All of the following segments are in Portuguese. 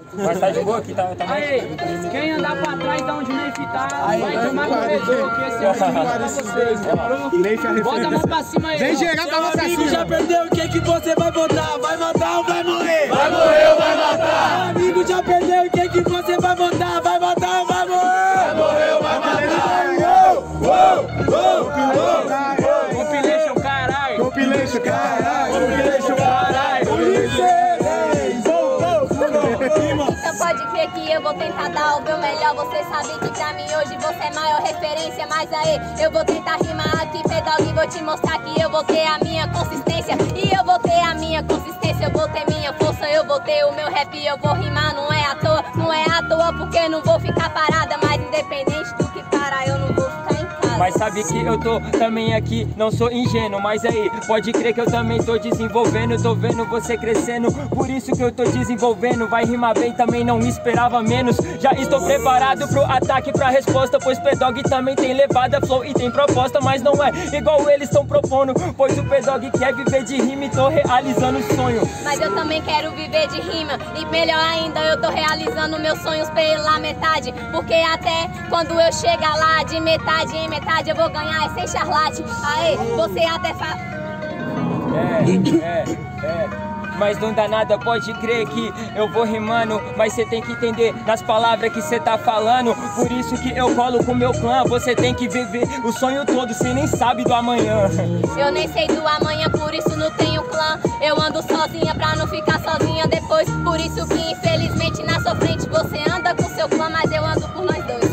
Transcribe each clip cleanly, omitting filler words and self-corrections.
Mas tá de boa aqui, tá Aí, quem andar pra trás da onde o Neif tá, vai tomar corredor, que esse é o time pra vocês, demorou? Bota a mão pra cima aí. Vem geral com a mão pra cima. Já perdeu, o que que você vai votar? Vai matar ou vai morrer? Vai morrer ou vai matar? Meu amigo já perdeu, o que que você vai votar? Vai matar ou vai morrer? Vai morrer ou vai matar? Compilation, caralho. Compilation, caralho. Compilation, caralho. Então pode crer que eu vou tentar dar o meu melhor. Você sabe que pra mim hoje você é maior referência. Mas aí, eu vou tentar rimar aqui, P-Dog, e vou te mostrar que eu vou ter a minha consistência. E eu vou ter a minha consistência, eu vou ter minha força, eu vou ter o meu rap, eu vou rimar, não é à toa. Não é à toa porque não vou ficar parada. Mas independente do que parar, eu não vou ficar em casa. Mas sabe que eu tô também aqui, não sou ingênuo. Mas aí, pode crer que eu também tô desenvolvendo. Tô vendo você crescendo, por isso que eu tô desenvolvendo. Vai rimar bem, também não esperava menos. Já estou preparado pro ataque, pra resposta, pois P-Dog também tem levada, flow e tem proposta. Mas não é igual eles estão propondo, pois o P-Dog quer viver de rima e tô realizando o sonho. Mas eu também quero viver de rima, e melhor ainda, eu tô realizando meus sonhos pela metade. Porque até quando eu chegar lá, de metade em metade, eu vou ganhar esse charlate. Aê, você até fala... Mas não dá nada, pode crer que eu vou rimando. Mas cê tem que entender nas palavras que cê tá falando. Por isso que eu colo com meu clã. Você tem que viver o sonho todo, cê nem sabe do amanhã. Eu nem sei do amanhã, por isso não tenho clã. Eu ando sozinha pra não ficar sozinha depois. Por isso que infelizmente na sua frente você anda com seu clã, mas eu ando por nós dois.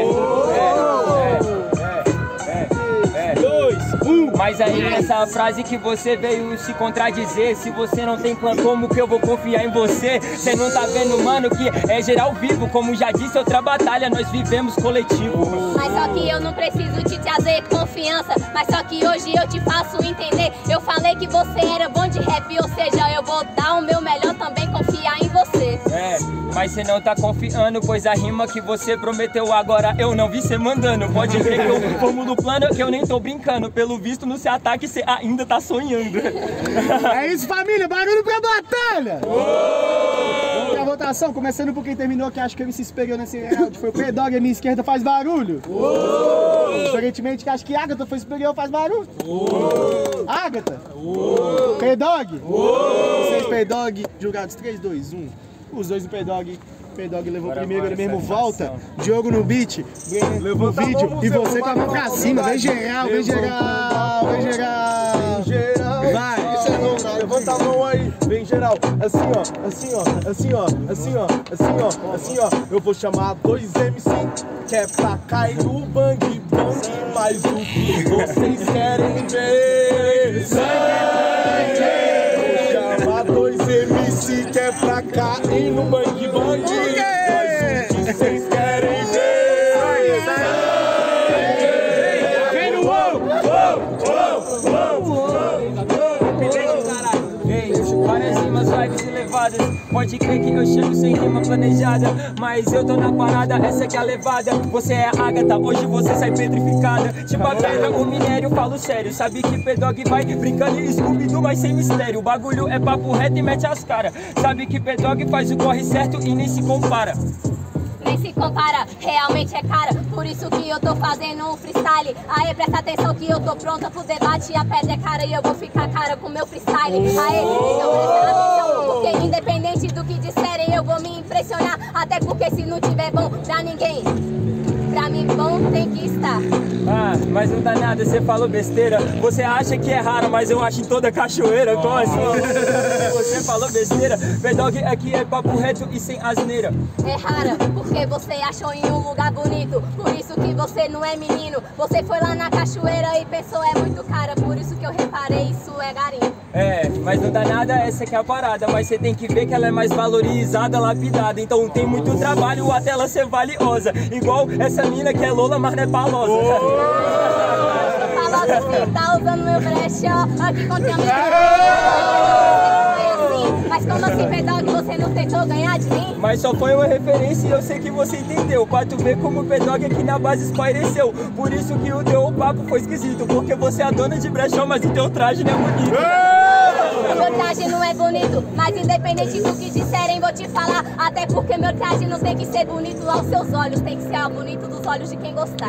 Mas aí nessa frase que você veio se contradizer, se você não tem clã, como que eu vou confiar em você? Cê não tá vendo, mano, que é geral vivo. Como já disse, outra batalha, nós vivemos coletivo. Mas só que eu não preciso te trazer confiança, mas só que hoje eu te faço entender. Eu falei que você era bom de rap, ou seja, eu vou dar o meu melhor também, confiar em você. Mas cê não tá confiando, pois a rima que você prometeu agora eu não vi cê mandando. Pode ver que eu formulo plano, que eu nem tô brincando. Pelo visto no seu ataque cê ainda tá sonhando. É isso, família, barulho pra batalha! Vamos pra votação, começando por quem terminou, que acho que ele se espelhou nesse round. Foi o P-Dog, a minha esquerda faz barulho. Diferentemente que acho que Agatha foi superior, faz barulho. Agatha! P-Dog! Vocês, P-Dog, julgados 3, 2, 1. Os dois do P-Dog. P-Dog levou Agora primeiro, ele mesmo satisfação. volta. Diogo no beat, no vídeo. E você com a mão pra cima. Vem geral, vem geral, vem geral. Vai. Isso é louco, levanta a mão aí, vem geral. Assim ó, assim ó, assim ó, assim ó, assim ó, assim ó. Eu vou chamar dois MC, que é pra cair no bang bang. Mas o que vocês querem ver? Sangue! Vou chamar dois MC, que é pra cair no bang bang. Mas o que vocês querem ver? Vem no Várias rimas, vibes elevadas. Pode crer que eu chego sem rima planejada, mas eu tô na parada, essa que é a levada. Você é a Agatha, hoje você sai petrificada. Tipo a pedra, o minério, falo sério. Sabe que P-Dog vai brincando e Scooby-Doo, mas sem mistério. O bagulho é papo reto e mete as caras. Sabe que P-Dog faz o corre certo e nem se compara. Nem se compara, realmente é cara. Por isso que eu tô fazendo um freestyle. Aê, presta atenção que eu tô pronta pro debate. A pedra é cara e eu vou ficar cara com meu freestyle. Aê, então presta atenção, porque independente do que disserem eu vou me impressionar. Até porque se não tiver bom pra ninguém, pra mim bom tem que estar. Ah, mas não dá nada, você falou besteira. Você acha que é raro, mas eu acho em toda cachoeira. Como assim? Você falou besteira. P-Dog aqui é papo reto e sem asneira. É rara, porque você achou em um lugar bonito. Por isso que você não é menino. Você foi lá na cachoeira e pensou é muito cara. Por isso que eu reparei, isso é garimpo. Mas não dá nada, essa que é a parada. Mas você tem que ver que ela é mais valorizada, lapidada. Então tem muito trabalho até ela ser valiosa. Igual essa mina que é Lola, mas não é palosa. Falosa sim, tá usando meu brechó. Aqui contém a minha... Mas como assim, P-Dog, você não tentou ganhar de mim? Mas só foi uma referência e eu sei que você entendeu. Pra tu ver como o P-Dog aqui na base espaireceu. Por isso que o teu papo foi esquisito. Porque você é a dona de brechó, mas o teu traje não é bonito. Meu traje não é bonito, mas independente do que disserem, vou te falar. Até porque meu traje não tem que ser bonito aos seus olhos, tem que ser bonito dos olhos de quem gostar.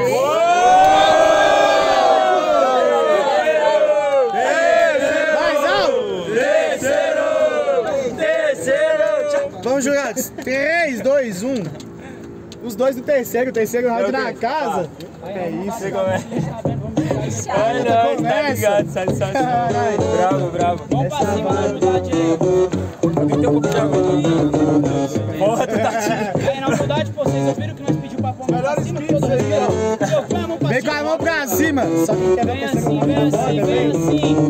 Vamos, jurados. 3, 2, 1. Os dois do terceiro, o terceiro round na casa. É isso. Olha, tá ligado, sabe? Bravo, bravo. Vamos pra cima, na humildade aí. Alguém tem um pouco de água aí? Porra, tu tá tirando. Aí, na humildade, pô, vocês ouviram que nós pedimos pra pôr a mão pra cima? Todos viram? Vem com a mão pra cima. Só que quer Vem assim, vem assim, vem assim.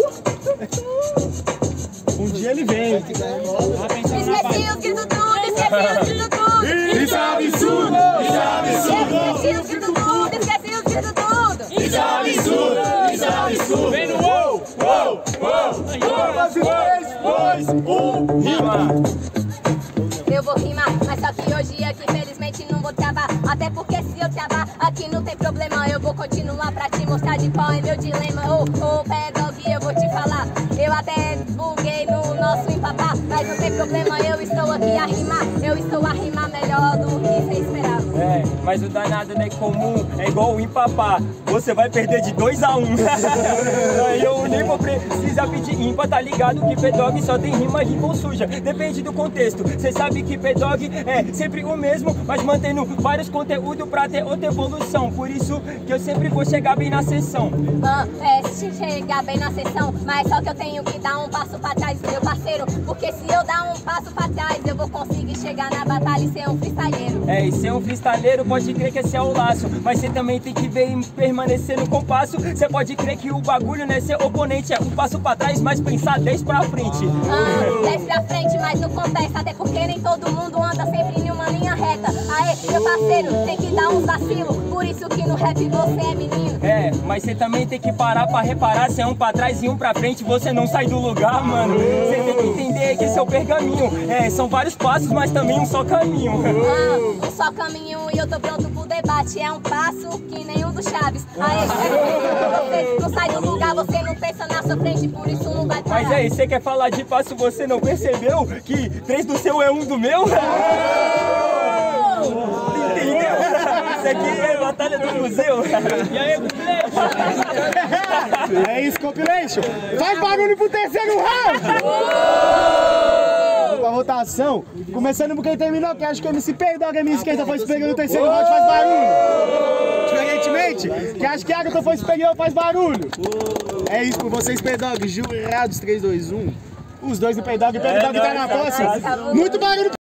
Um dia ele vem. Esqueci os gritos tudo, esqueci os gritos tudo. Isso é absurdo! Isso é absurdo! Esqueci os gritos tudo, esqueci os gritos tudo. Isso é absurdo! Isso é absurdo! Vem no uou! 3, 2, 1, rima! Eu vou rimar, mas só que hoje aqui felizmente não vou travar. Até porque se eu travar, aqui não tem problema. Eu vou continuar pra te mostrar de qual é meu dilema. Ô, Pedog, eu vou te falar. Eu até buguei no nosso empapá, mas não tem problema, eu estou aqui a rimar. Eu estou a rimar melhor do que você esperava. É, mas o danado não é comum, é igual o empapar. Você vai perder de 2 a 1. Aí eu nem vou precisar pedir ímpar, tá ligado que Pedog só tem rima limpa ou suja. Depende do contexto, cê sabe que Pedog é sempre o mesmo, mas mantendo vários conteúdos pra ter outra evolução. Por isso que eu sempre vou chegar bem na sessão. Se chegar bem na sessão, mas só que eu tenho que dar um passo pra trás, meu parceiro. Porque se eu dar um passo pra trás, eu vou conseguir chegar na batalha e ser um freestyleiro. É, e ser um freestyleiro pode crer que esse é o laço, mas você também tem que ver e permanecer no compasso. Você pode crer que o bagulho não é ser oponente, é um passo pra trás, mas pensar 10 pra frente. 10 pra frente, mas não contesta, até porque nem todo mundo anda sempre em uma linha reta. Aê, meu parceiro, tem que dar uns vacilos, por isso que no rap você é menino. É, mas você também tem que parar pra reparar, se é um pra trás e um pra frente, você não sai do lugar, mano. Você tem que entender que esse é o pergaminho. É, são vários passos, mas também um só caminho. Um só caminho e eu tô pronto pro debate. É um passo que nenhum dos Chaves. Aê, você não sai do lugar, você não pensa na sua frente, por isso não vai parar. Mas aí, você quer falar de passo, você não percebeu que 3 do seu é 1 do meu? Entendeu? Isso aqui é batalha do museu. E aí, Compilation? É isso, Compilation! Faz barulho pro terceiro round! Com a rotação, começando por quem terminou, que acho que o MC Pedog, a minha esquerda foi superior no terceiro round, faz barulho! Diferentemente, que acho que a Agatha foi superior, faz barulho! É isso por vocês, Pedog, jurados 3, 2, 1. Os dois do Pedog, o Pedog tá na posse. Muito barulho!